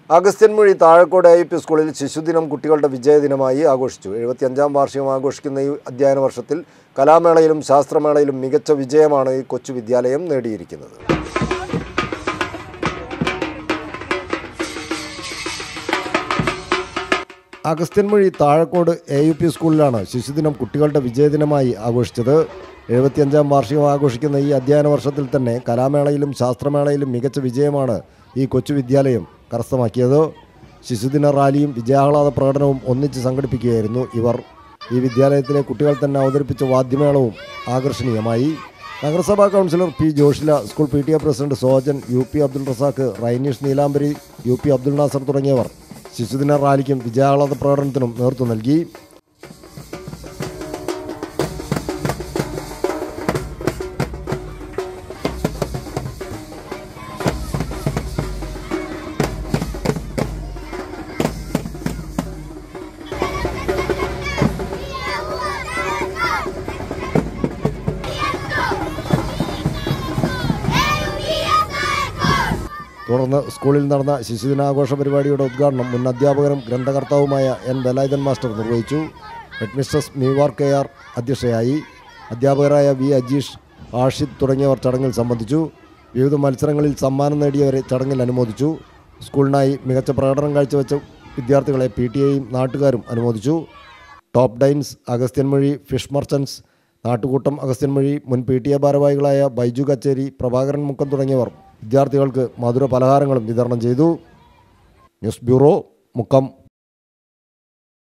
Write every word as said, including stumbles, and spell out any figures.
Agasthyanmuzhi Thazhakode I P സ്കൂളിൽ ശിശുദിനം കുട്ടികളുടെ വിജയദിനമായി ആഘോഷിച്ചു. എഴുപത്തിയഞ്ചാം വാർഷികം ആഘോഷിക്കുന്ന ഈ അധ്യയന വർഷത്തിൽ കലാമേളയിലും ശാസ്ത്രമേളയിലും മികച്ച വിജയമാണ് ഈ കൊച്ചു വിദ്യാലയം നേടിയിരിക്കുന്നത്. Agasthyanmuzhi Thazhakkode A U P സ്കൂളിലാണ് ശിശുദിനം കുട്ടികളുടെ വിജയദിനമായി ആഘോഷിച്ചത്. എഴുപത്തിയഞ്ചാം വാർഷികം ആഘോഷിക്കുന്ന ഈ അധ്യയന വർഷത്തിൽ തന്നെ കലാമേളയിലും ശാസ്ത്രമേളയിലും മികച്ച വിജയമാണ് ഈ കൊച്ചു വിദ്യാലയം കരസ്ഥമാക്കിയത്. ശിശുദിന റാലിയും വിജയാഹ്ലാദ പ്രകടനവും ഒന്നിച്ച് സംഘടിപ്പിക്കുകയായിരുന്നു ഇവർ. ഈ വിദ്യാലയത്തിലെ കുട്ടികൾ തന്നെ അവതരിപ്പിച്ച വാദ്യമേളവും ആകർഷണീയമായി. നഗരസഭാ councillor P Joshila, school P T A president Sojan, U P Abdul Razak, Rainish Neelambari, U P Abdul Nasar തുടങ്ങിയവർ ശിശുദിന റാലിക്കും വിജയാഹ്ലാദ പ്രകടനത്തിനും നേതൃത്വം നൽകി. തുടർന്ന് സ്കൂളിൽ നടന്ന ശിശുദിനാഘോഷ പരിപാടിയുടെ ഉദ്ഘാടനം മുൻ അധ്യാപകനും ഗ്രന്ഥകർത്താവുമായ എൻ വേലായുധൻ മാസ്റ്റർ നിർവഹിച്ചു. ഹെഡ്മിസ്ട്രസ് മീവാർ കെ ആർ അധ്യക്ഷയായി. അധ്യാപകരായ വി അജീഷ്, ആഷിദ് തുടങ്ങിയവർ ചടങ്ങിൽ സംബന്ധിച്ചു. വിവിധ മത്സരങ്ങളിൽ സമ്മാനം നേടിയവരെ ചടങ്ങിൽ അനുമോദിച്ചു. സ്കൂളിനായി മികച്ച പ്രകടനം കാഴ്ചവെച്ച വിദ്യാർത്ഥികളെ പി ടി എയും നാട്ടുകാരും അനുമോദിച്ചു. Top dines, Agasthyanmuzhi fish merchants, നാട്ടുകൂട്ടം അഗസ്ത്യൻമൊഴി മുൻ പി ടി എ ഭാരവാഹികളായ ബൈജു കച്ചേരി, പ്രഭാകരൻ മുക്കം തുടങ്ങിയവർ വിദ്യാർത്ഥികൾക്ക് മധുര പലഹാരങ്ങളും വിതരണം ചെയ്തു. News bureau, Mukkam.